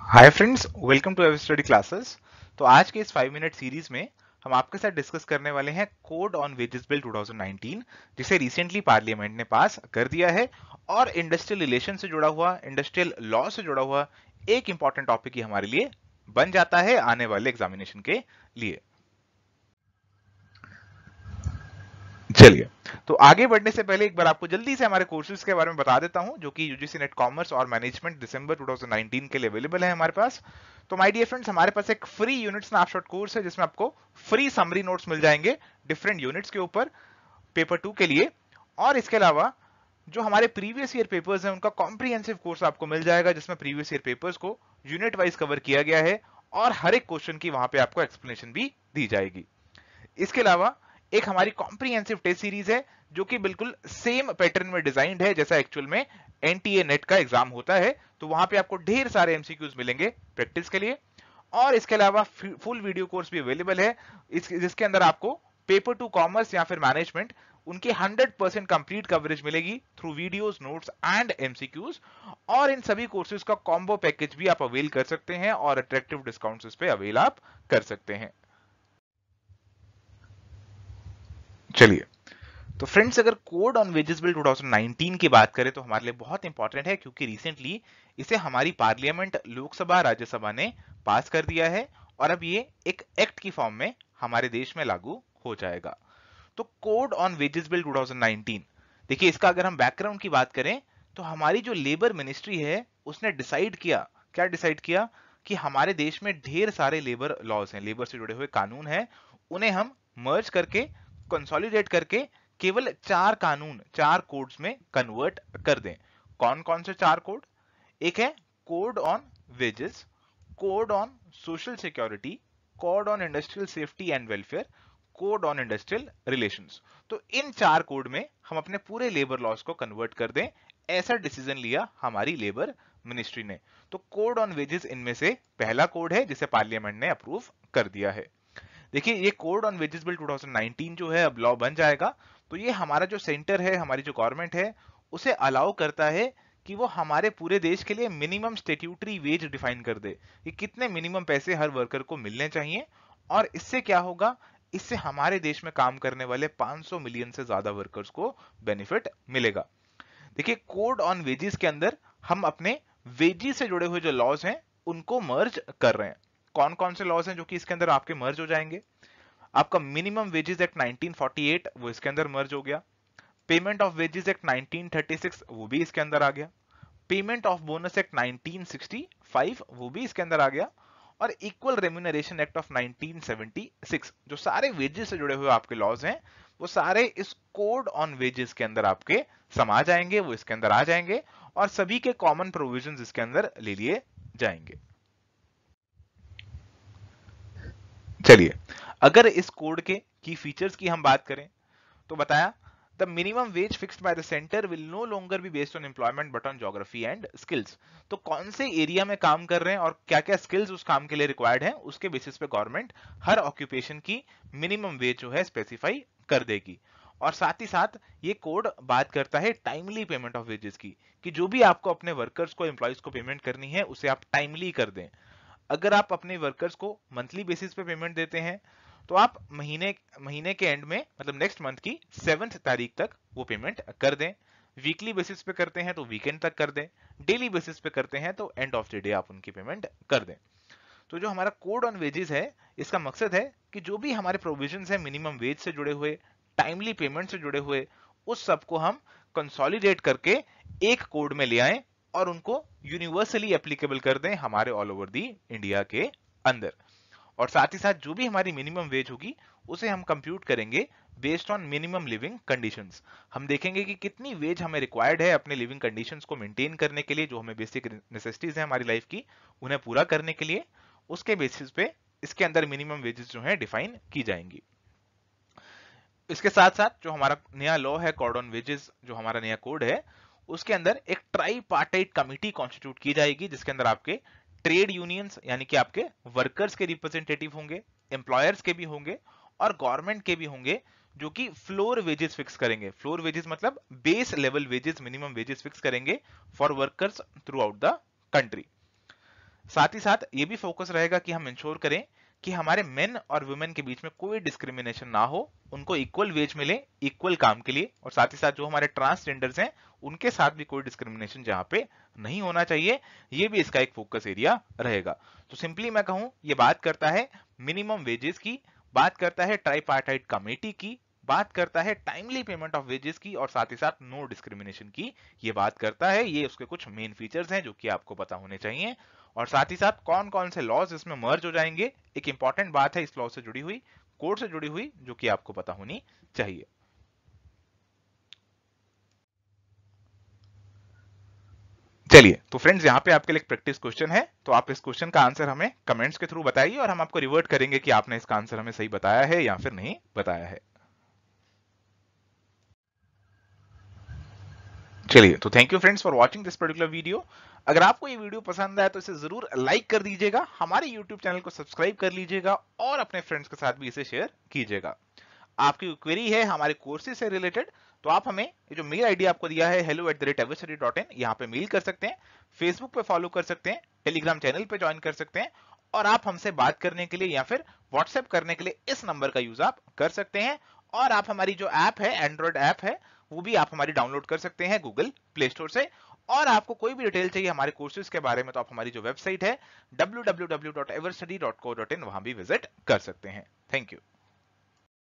Hi friends, welcome to Everstudy classes. तो आज के इस 5 मिनट सीरीज में हम आपके साथ डिस्कस करने वाले हैं कोड ऑन वेजेस बिल 2019, जिसे रिसेंटली पार्लियामेंट ने पास कर दिया है और इंडस्ट्रियल रिलेशन से जुड़ा हुआ, इंडस्ट्रियल लॉ से जुड़ा हुआ एक इंपॉर्टेंट टॉपिक ही हमारे लिए बन जाता है आने वाले एग्जामिनेशन के लिए। चलिए, तो आगे बढ़ने से पहले एक बार आपको जल्दी से हमारे कोर्सेज के बारे में बता देता हूं, जो कि यूजीसी नेट कॉमर्स और मैनेजमेंट दिसंबर 2019 के लिए अवेलेबल है हमारे पास। तो माय डियर फ्रेंड्स, हमारे पास एक फ्री यूनिट स्नैपशॉट कोर्स है जिसमें आपको फ्री समरी नोट्स मिल जाएंगे डिफरेंट यूनिट्स के ऊपर पेपर 2 के लिए। और इसके अलावा जो हमारे प्रीवियस ईयर पेपर्स हैं उनका कॉम्प्रिहेंसिव कोर्स आपको मिल जाएगा, जिसमें प्रीवियस ईयर पेपर्स को यूनिट वाइज कवर किया गया है और हर एक क्वेश्चन की वहां पे आपको एक्सप्लेनेशन भी दी जाएगी। इसके अलावा एक हमारी कॉम्प्रिहेंसिव टेस्ट सीरीज है जो कि बिल्कुल सेम पैटर्न में डिजाइंड है जैसा एक्चुअल में एनटीए नेट का एग्जाम होता है। तो वहां पे आपको ढेर सारे एमसीक्यूज मिलेंगे प्रैक्टिस के लिए। और इसके अलावा फुल वीडियो कोर्स भी अवेलेबल है जिसके अंदर आपको पेपर 2 कॉमर्स या फिर मैनेजमेंट उनकी 100% कंप्लीट कवरेज मिलेगी through videos, notes and MCQs. और इन सभी कोर्सेज का कॉम्बो पैकेज भी आप अवेल कर सकते हैं और अट्रैक्टिव डिस्काउंट्स इस पे अवेल आप कर सकते हैं। चलिए, तो फ्रेंड्स, अगर कोड ऑन वेजेस बिल 2019 की बात करें तो हमारे लिए बहुत इंपॉर्टेंट है, क्योंकि रिसेंटली इसे हमारी पार्लियामेंट, लोकसभा, राज्यसभा ने पास कर दिया है और अब ये एक एक्ट की फॉर्म में हमारे देश में लागू हो जाएगा। तो कोड ऑन वेजेस बिल 2019, देखिए, इसका अगर हम बैकग्राउंड की बात करें तो हमारी जो लेबर मिनिस्ट्री है उसने डिसाइड किया, क्या डिसाइड किया, कि हमारे देश में ढेर सारे लेबर लॉज हैं, लेबर से जुड़े हुए कानून हैं, उन्हें हम मर्ज करके, कंसोलिडेट करके केवल 4 कानून, 4 कोड्स में कन्वर्ट कर दें। कौन कौन से 4 कोड? एक है code on wages, code on social security, code on industrial safety and welfare, code on industrial relations. तो इन 4 कोड में हम अपने पूरे लेबर लॉज को कन्वर्ट कर दें, ऐसा डिसीजन लिया हमारी लेबर मिनिस्ट्री ने। तो कोड ऑन वेजेस इनमें से पहला कोड है जिसे पार्लियामेंट ने अप्रूव कर दिया है। देखिए, ये कोड ऑन वेजेस बिल 2019 जो है अब लॉ बन जाएगा। तो ये हमारा जो सेंटर है, हमारी जो गवर्नमेंट है, उसे अलाउ करता है कि वो हमारे पूरे देश के लिए मिनिमम स्टेट्यूटरी वेज डिफाइन कर दे कि कितने मिनिमम पैसे हर वर्कर को मिलने चाहिए। और इससे क्या होगा, इससे हमारे देश में काम करने वाले 500 मिलियन से ज्यादा वर्कर्स को बेनिफिट मिलेगा। देखिए, कोड ऑन वेजेस के अंदर हम अपने वेजेस से जुड़े हुए जो लॉज हैं उनको मर्ज कर रहे हैं। कौन कौन से लॉज हैं जो कि इसके अंदर आपके मर्ज हो जाएंगे? आपका मिनिमम वेजेस एक्ट 1948 वो इसके अंदर मर्ज हो गया। पेमेंट ऑफ वेजेस एक्ट 1936 वो भी इसके अंदर आ गया। पेमेंट ऑफ बोनस एक्ट 1965 वो भी इसके अंदर आ गया। और इक्वल रेम्यूनरेशन एक्ट ऑफ 1976, जो सारे वेजेस से जुड़े हुए आपके लॉज हैं, वो सारे इस कोड ऑन वेजेस के अंदर आपके समा जाएंगे, वो इसके अंदर आ जाएंगे और सभी के कॉमन प्रोविजंस इसके अंदर ले लिए जाएंगे। चलिए, अगर इस कोड के की फीचर्स की हम बात करें तो बताया, the minimum wage fixed by the centre will no longer be based on employment but on geography and skills. तो कौन से एरिया में काम कर रहे हैं और क्या क्या स्किल्स उस काम के लिए रिक्वायर्ड हैं, उसके बेसिस पे गवर्नमेंट हर ऑक्यूपेशन की मिनिमम वेज जो है स्पेसिफाई कर देगी। और साथ ही साथ ये कोड बात करता है टाइमली पेमेंट ऑफ वेजेस की, कि जो भी आपको अपने वर्कर्स को, एम्प्लॉयज को पेमेंट करनी है उसे आप टाइमली कर दें। अगर आप अपने वर्कर्स को मंथली बेसिस पे पेमेंट देते हैं तो आप महीने के एंड में, मतलब नेक्स्ट मंथ की 7th तारीख तक वो पेमेंट कर दें। वीकली बेसिस पे करते हैं तो वीकेंड तक कर दें। डेली बेसिस पे करते हैं तो एंड ऑफ द डे आप उनकी पेमेंट कर दें। तो जो हमारा कोड ऑन वेजेस है, इसका मकसद है कि जो भी हमारे प्रोविजंस है मिनिमम वेज से जुड़े हुए, टाइमली पेमेंट से जुड़े हुए, उस सबको हम कंसोलिडेट करके एक कोड में ले आए और उनको यूनिवर्सली एप्लीकेबल कर दें हमारे ऑल ओवर दी इंडिया के अंदर। और साथ ही साथ जो भी हमारी मिनिमम वेज होगी उसे हम कंप्यूट करेंगे based on minimum living conditions. हम देखेंगे कि कितनी वेज हमें रिक्वायर्ड है अपने लिविंग कंडीशंस को मेंटेन करने के लिए, जो हमें बेसिक नेसेसिटीज है हमारी लाइफ की उन्हें पूरा करने के लिए। उसके बेसिस पे इसके अंदर मिनिमम वेजेस जो है डिफाइन की जाएंगी। इसके साथ साथ जो हमारा नया लॉ है, कोड ऑन वेजेस, जो हमारा नया कोड है, उसके अंदर एक ट्राई पार्टाइट कमिटी कॉन्स्टिट्यूट की जाएगी, जिसके अंदर आपके ट्रेड यूनियंस यानी कि आपके वर्कर्स के रिप्रेजेंटेटिव होंगे, एम्प्लॉयर्स के भी होंगे और गवर्नमेंट के भी होंगे, जो कि फ्लोर वेजेस फिक्स करेंगे। फ्लोर वेजेस मतलब base level wages, minimum wages fix करेंगे for workers throughout the country. साथ ही साथ ये भी फोकस रहेगा कि हम इंश्योर करें कि हमारे मेन और वुमेन के बीच में कोई डिस्क्रिमिनेशन ना हो, उनको इक्वल वेज मिले इक्वल काम के लिए, और साथ ही साथ जो हमारे ट्रांसजेंडर्स हैं उनके साथ भी कोई डिस्क्रिमिनेशन जहां पे नहीं होना चाहिए, ये भी इसका एक फोकस एरिया रहेगा। तो सिंपली मैं कहूं, ये बात करता है मिनिमम वेजेस की, बात करता है ट्राइपार्टाइट कमेटी की, बात करता है टाइमली पेमेंट ऑफ वेजेस की, और साथ ही साथ नो डिस्क्रिमिनेशन की ये बात करता है। ये उसके कुछ मेन फीचर्स हैं जो कि आपको पता होने चाहिए। और साथ ही साथ कौन कौन से लॉज इसमें मर्ज हो जाएंगे, एक इंपॉर्टेंट बात है इस लॉ से जुड़ी हुई, कोड से जुड़ी हुई, जो कि आपको पता होनी चाहिए। चलिए, तो फ्रेंड्स यहाँ पे आपके लिए एक प्रैक्टिस क्वेश्चन है, तो आप इस क्वेश्चन का आंसर हमें कमेंट्स के थ्रू बताइए और हम आपको रिवर्ट करेंगे कि आपने इसका आंसर हमें सही बताया है या फिर नहीं बताया है। चलिए, तो thank you friends for watching this particular video. अगर आपको ये वीडियो पसंद आया तो इसे जरूर लाइक कर दीजिएगा, हमारे यूट्यूब चैनल को सब्सक्राइब कर लीजिएगा और अपने फ्रेंड्स के साथ भी इसे शेयर कीजिएगा। आपकी क्वेरी है हमारे कोर्सेज से रिलेटेड, तो आप हमें ये जो मेल आईडी आपको दिया है hello@everstudy.in, यहाँ पे मेल कर सकते हैं, फेसबुक पे फॉलो कर सकते हैं, टेलीग्राम चैनल पे ज्वाइन कर सकते हैं, और आप हमसे बात करने के लिए या फिर व्हाट्सएप करने के लिए इस नंबर का यूज आप कर सकते हैं। और आप हमारी जो ऐप है, एंड्रॉइड ऐप है, वो भी आप हमारी डाउनलोड कर सकते हैं गूगल प्ले स्टोर से। और आपको कोई भी डिटेल चाहिए हमारे कोर्सेज के बारे में तो आप हमारी जो वेबसाइट है www.everstudy.co.in वहां भी विजिट कर सकते हैं। Thank you.